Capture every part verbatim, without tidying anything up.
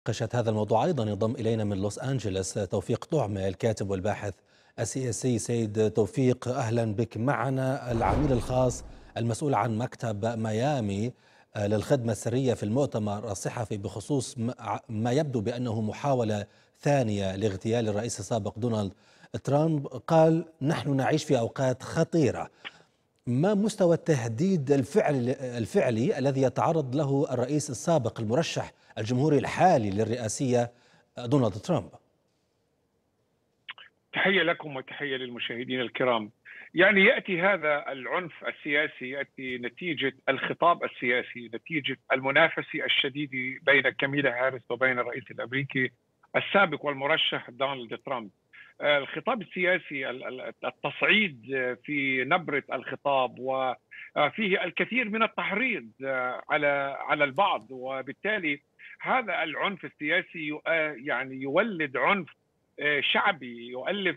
ناقشة هذا الموضوع أيضا ينضم إلينا من لوس أنجلوس توفيق طعمة الكاتب والباحث السياسي. سيد توفيق، أهلا بك معنا. العميل الخاص المسؤول عن مكتب ميامي آه، للخدمة السرية في المؤتمر الصحفي بخصوص ما ما يبدو بأنه محاولة ثانية لاغتيال الرئيس السابق دونالد ترامب، قال: نحن نعيش في أوقات خطيرة. ما مستوى التهديد الفعلي الفعلي الذي يتعرض له الرئيس السابق المرشح الجمهوري الحالي للرئاسية دونالد ترامب؟ تحية لكم وتحية للمشاهدين الكرام. يعني يأتي هذا العنف السياسي يأتي نتيجة الخطاب السياسي، نتيجة المنافسة الشديدة بين كاميلا هاريس وبين الرئيس الأمريكي السابق والمرشح دونالد ترامب. الخطاب السياسي، التصعيد في نبرة الخطاب، وفيه الكثير من التحريض على على البعض، وبالتالي هذا العنف السياسي يعني يولد عنف شعبي، يؤلف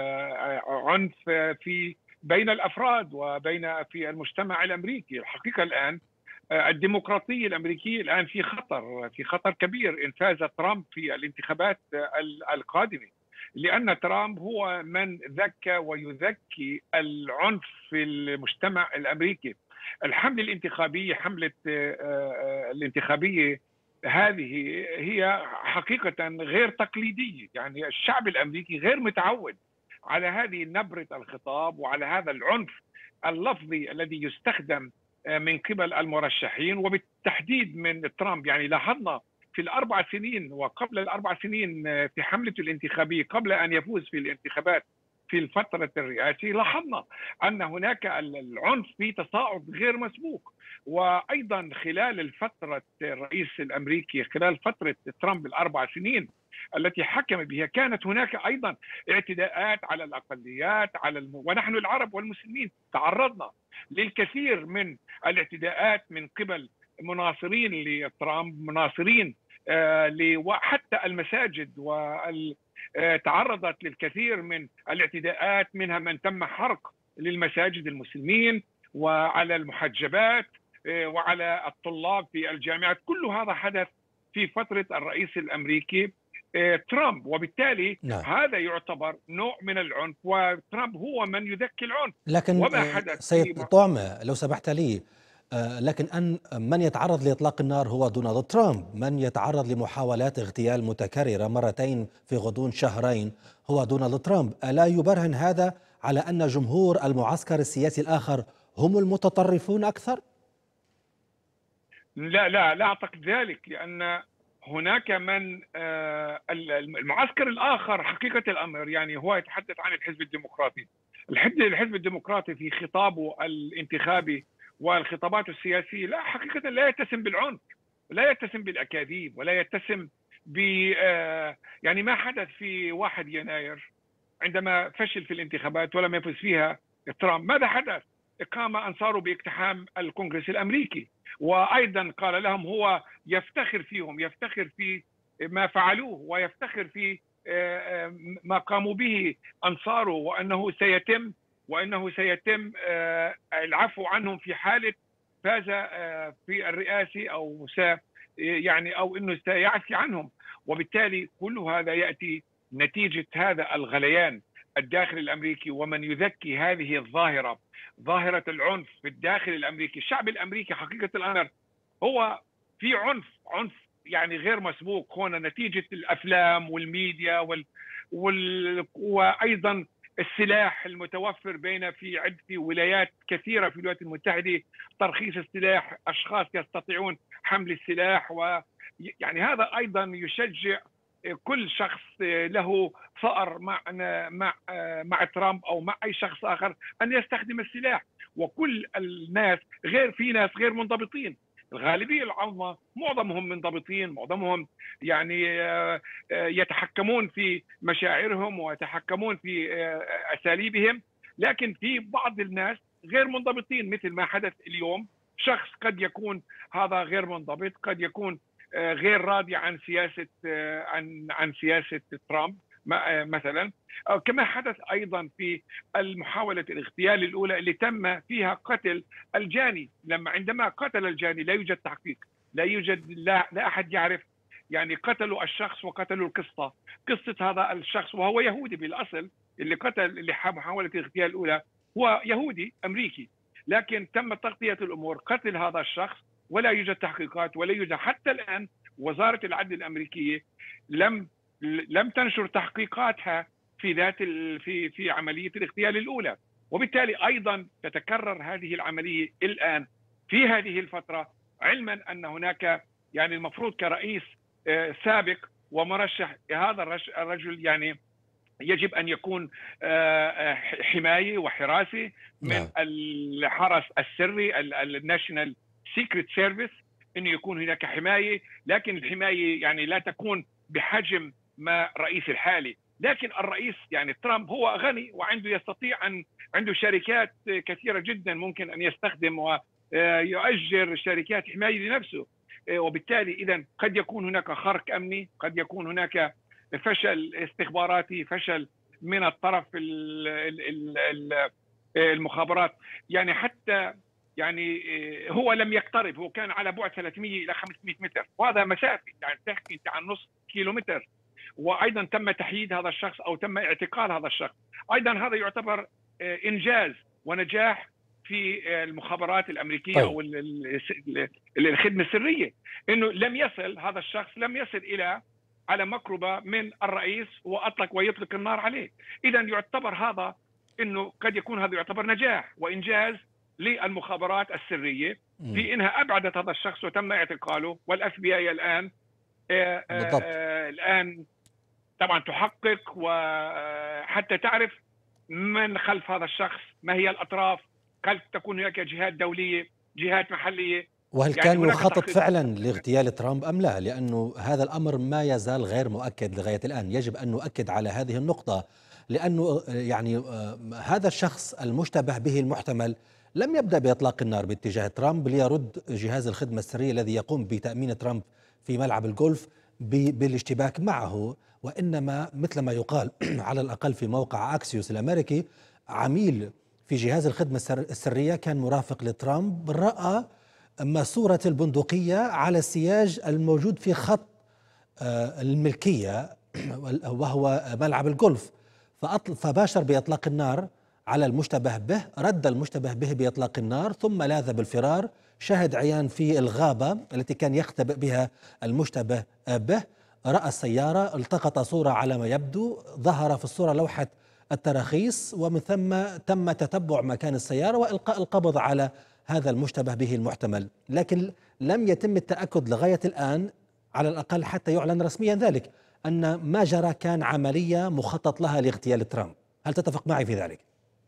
عنف في بين الافراد وبين في المجتمع الامريكي. الحقيقه الان الديمقراطيه الامريكيه الان في خطر، في خطر كبير ان فاز ترامب في الانتخابات القادمه، لان ترامب هو من ذكى ويذكي العنف في المجتمع الامريكي. الحمله الانتخابيه، حمله الانتخابيه هذه هي حقيقة غير تقليدية. يعني الشعب الأمريكي غير متعود على هذه نبرة الخطاب وعلى هذا العنف اللفظي الذي يستخدم من قبل المرشحين وبالتحديد من ترامب. يعني لاحظنا في الأربع سنين وقبل الأربع سنين في حملته الانتخابية قبل أن يفوز في الانتخابات في الفترة الرئاسية، لاحظنا أن هناك العنف في تصاعد غير مسبوق. وأيضا خلال الفترة الرئيس الأمريكي، خلال فترة ترامب الأربع سنين التي حكم بها، كانت هناك أيضا اعتداءات على الأقليات، على الم... ونحن العرب والمسلمين تعرضنا للكثير من الاعتداءات من قبل مناصرين لترامب، مناصرين آه وحتى المساجد وال تعرضت للكثير من الاعتداءات، منها من تم حرق للمساجد المسلمين وعلى المحجبات وعلى الطلاب في الجامعات. كل هذا حدث في فترة الرئيس الأمريكي ترامب، وبالتالي نعم. هذا يعتبر نوع من العنف، وترامب هو من يذكي العنف. لكن وما حدث سيد في طعمة، لو سمحت لي، لكن أن من يتعرض لإطلاق النار هو دونالد ترامب، من يتعرض لمحاولات اغتيال متكررة مرتين في غضون شهرين هو دونالد ترامب. ألا يبرهن هذا على أن جمهور المعسكر السياسي الآخر هم المتطرفون أكثر؟ لا لا لا أعتقد ذلك، لأن هناك من المعسكر الآخر حقيقة الأمر يعني هو يتحدث عن الحزب الديمقراطي. الحزب الديمقراطي في خطابه الانتخابي والخطابات السياسية لا حقيقة لا يتسم بالعنف، لا يتسم بالأكاذيب، ولا يتسم ب يعني ما حدث في واحد يناير عندما فشل في الانتخابات ولم يفز فيها ترامب. ماذا حدث؟ قام أنصاره باقتحام الكونغرس الأمريكي، وأيضا قال لهم هو يفتخر فيهم، يفتخر في ما فعلوه، ويفتخر في ما قاموا به أنصاره، وأنه سيتم وأنه سيتم العفو عنهم في حالة فاز في الرئاسة، أو س يعني أو أنه سيعفي عنهم. وبالتالي كل هذا يأتي نتيجة هذا الغليان الداخل الأمريكي، ومن يذكي هذه الظاهرة، ظاهرة العنف في الداخل الأمريكي. الشعب الأمريكي حقيقة الأمر هو في عنف، عنف يعني غير مسبوق هنا نتيجة الأفلام والميديا وال... وال... وأيضا السلاح المتوفر بين في عدة ولايات كثيرة في الولايات المتحدة، ترخيص السلاح، أشخاص يستطيعون حمل السلاح، و يعني هذا أيضا يشجع كل شخص له ثأر مع مع مع ترامب او مع اي شخص اخر ان يستخدم السلاح. وكل الناس غير في ناس غير منضبطين، الغالبيه العظمى معظمهم منضبطين، معظمهم يعني يتحكمون في مشاعرهم ويتحكمون في اساليبهم، لكن في بعض الناس غير منضبطين مثل ما حدث اليوم. شخص قد يكون هذا غير منضبط، قد يكون غير راضي عن سياسة عن عن سياسة ترامب مثلا، كما حدث أيضا في المحاولة الاغتيال الأولى اللي تم فيها قتل الجاني. لما عندما قتل الجاني لا يوجد تحقيق، لا يوجد لا, لا أحد يعرف يعني قتلوا الشخص وقتلوا القصة، قصة هذا الشخص وهو يهودي بالأصل، اللي قتل اللي محاولة الاغتيال الأولى هو يهودي أمريكي، لكن تم تغطية الأمور، قتل هذا الشخص ولا يوجد تحقيقات ولا يوجد حتى الآن. وزارة العدل الأمريكية لم لم تنشر تحقيقاتها في ذات في في عملية الاغتيال الأولى، وبالتالي أيضا تتكرر هذه العملية الآن في هذه الفترة، علما أن هناك يعني المفروض كرئيس سابق ومرشح هذا الرجل يعني يجب أن يكون حماية وحراسة من الحرس السري الناشونال سيكريت سيرفيس، أنه يكون هناك حماية، لكن الحماية يعني لا تكون بحجم ما الرئيس الحالي. لكن الرئيس يعني ترامب هو غني وعنده يستطيع أن عنده شركات كثيرة جدا ممكن أن يستخدم ويؤجر شركات حماية لنفسه، وبالتالي إذا قد يكون هناك خرق أمني، قد يكون هناك فشل استخباراتي، فشل من الطرف المخابرات. يعني حتى يعني هو لم يقترب، هو كان على بعد ثلاثمئة إلى خمسمئة متر، وهذا مسافة يعني تحكي عن نصف كيلومتر، وأيضا تم تحييد هذا الشخص أو تم اعتقال هذا الشخص. أيضا هذا يعتبر إنجاز ونجاح في المخابرات الأمريكية طيب. أو الخدمة السرية، إنه لم يصل هذا الشخص لم يصل إلى على مقربة من الرئيس وأطلق ويطلق النار عليه. إذا يعتبر هذا إنه قد يكون هذا يعتبر نجاح وإنجاز للمخابرات السرية في إنها أبعدت هذا الشخص وتم اعتقاله، والأف بي آي الآن آآ بالضبط. آآ الآن طبعا تحقق وحتى تعرف من خلف هذا الشخص، ما هي الأطراف، هل تكون هناك جهات دولية، جهات محلية، وهل يعني كان هناك يخطط تحقيق. فعلا لاغتيال ترامب أم لا؟ لأنه هذا الأمر ما يزال غير مؤكد لغاية الآن، يجب أن نؤكد على هذه النقطة، لأنه يعني هذا الشخص المشتبه به المحتمل لم يبدأ بإطلاق النار باتجاه ترامب ليرد جهاز الخدمة السرية الذي يقوم بتأمين ترامب في ملعب الجولف بالاشتباك معه، وإنما مثل ما يقال على الأقل في موقع أكسيوس الأمريكي، عميل في جهاز الخدمة السرية كان مرافق لترامب رأى ماسورة البندقية على السياج الموجود في خط الملكية وهو ملعب الجولف، فباشر بإطلاق النار على المشتبه به، رد المشتبه به بإطلاق النار ثم لاذ بالفرار. شاهد عيان في الغابة التي كان يختبئ بها المشتبه به رأى السيارة، التقط صورة على ما يبدو، ظهر في الصورة لوحة التراخيص، ومن ثم تم تتبع مكان السيارة وإلقاء القبض على هذا المشتبه به المحتمل، لكن لم يتم التأكد لغاية الآن على الأقل حتى يعلن رسميا ذلك أن ما جرى كان عملية مخطط لها لاغتيال ترامب. هل تتفق معي في ذلك؟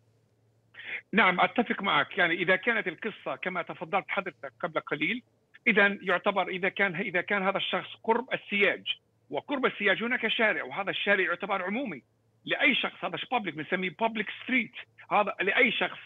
نعم أتفق معك، يعني إذا كانت القصة كما تفضلت حضرتك قبل قليل، إذا يعتبر إذا كان إذا كان هذا الشخص قرب السياج، وقرب السياج هناك شارع، وهذا الشارع يعتبر عمومي لأي شخص، هذا بابليك بنسميه بابليك ستريت، هذا لأي شخص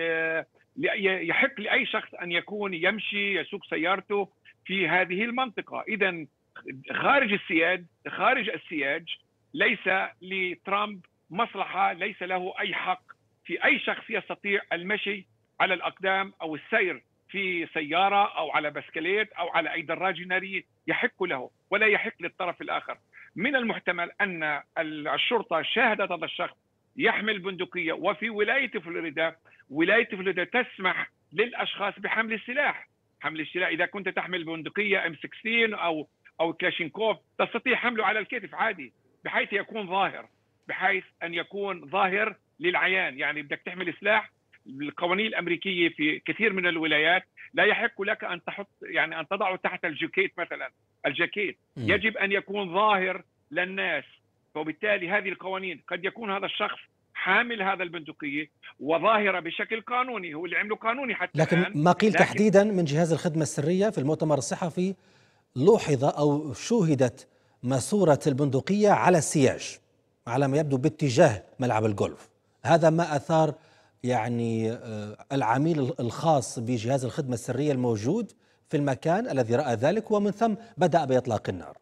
يحق لأي شخص أن يكون يمشي يسوق سيارته في هذه المنطقة. إذا خارج السياج خارج السياج ليس لترامب مصلحة، ليس له أي حق في أي شخص يستطيع المشي على الأقدام أو السير في سيارة أو على بسكليت أو على أي دراجة نارية، يحق له ولا يحق للطرف الآخر. من المحتمل أن الشرطة شاهدت هذا الشخص يحمل بندقية، وفي ولاية فلوريدا ولاية فلوريدا تسمح للأشخاص بحمل السلاح، حمل السلاح إذا كنت تحمل بندقية إم ستة عشر أو أو كلاشينكوف تستطيع حمله على الكتف عادي، بحيث يكون ظاهر، بحيث أن يكون ظاهر للعيان. يعني بدك تحمل سلاح، القوانين الأمريكية في كثير من الولايات لا يحق لك أن تحط يعني أن تضعه تحت الجاكيت مثلا، الجاكيت يجب أن يكون ظاهر للناس، وبالتالي هذه القوانين قد يكون هذا الشخص حامل هذا البندقية وظاهرة بشكل قانوني، هو اللي عمله قانوني حتى لكن الآن. ما قيل لكن تحديدا من جهاز الخدمة السرية في المؤتمر الصحفي، لوحظ أو شوهدت ماسورة البندقية على السياج على ما يبدو باتجاه ملعب الجولف. هذا ما أثار يعني العميل الخاص بجهاز الخدمة السرية الموجود في المكان الذي رأى ذلك، ومن ثم بدأ بإطلاق النار.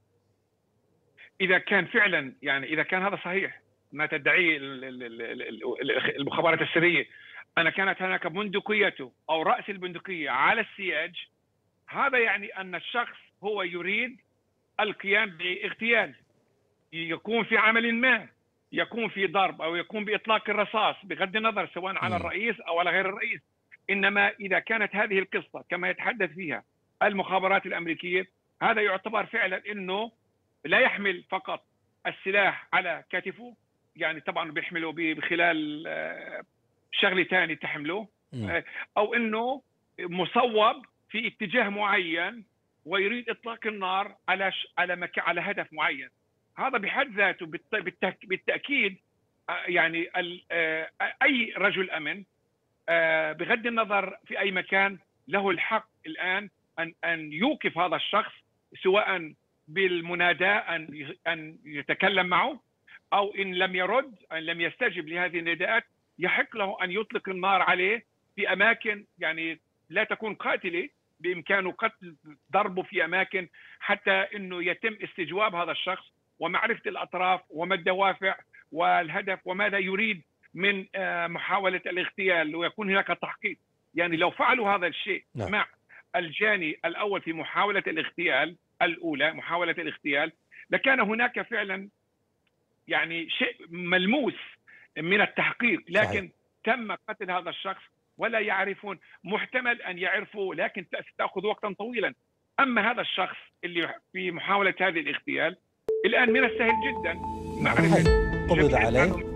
إذا كان فعلا يعني إذا كان هذا صحيح ما تدعيه المخابرات السرية أن كانت هناك بندقيته أو رأس البندقية على السياج، هذا يعني أن الشخص هو يريد القيام باغتيال، يكون في عمل ما، يكون في ضرب أو يكون بإطلاق الرصاص بغض النظر سواء على مم. الرئيس أو على غير الرئيس. إنما إذا كانت هذه القصة كما يتحدث فيها المخابرات الأمريكية، هذا يعتبر فعلا أنه لا يحمل فقط السلاح على كتفه، يعني طبعا بيحمله بخلال آه، شغله ثانيه تحمله، مم. آه، او انه مصوب في اتجاه معين ويريد اطلاق النار على ش... على مك... على هدف معين. هذا بحد ذاته بالت... بالتأك... بالتاكيد آه، يعني ال... آه، اي رجل امن آه، بغض النظر في اي مكان له الحق الان ان ان يوقف هذا الشخص، سواء بالمناداه ان ان يتكلم معه، او ان لم يرد ان لم يستجب لهذه النداءات يحق له ان يطلق النار عليه في اماكن يعني لا تكون قاتله، بامكانه قتل ضربه في اماكن حتى انه يتم استجواب هذا الشخص ومعرفه الاطراف وما الدوافع والهدف وماذا يريد من محاوله الاغتيال، ويكون هناك تحقيق. يعني لو فعلوا هذا الشيء نعم. مع الجاني الاول في محاوله الاغتيال الاولى محاوله الاغتيال، لكان هناك فعلا يعني شيء ملموس من التحقيق، صحيح. لكن تم قتل هذا الشخص ولا يعرفون. محتمل ان يعرفوا لكن ستاخذ وقتا طويلا. اما هذا الشخص اللي في محاوله هذه الاغتيال الان من السهل جدا صحيح. معرفه قبض جميع عليه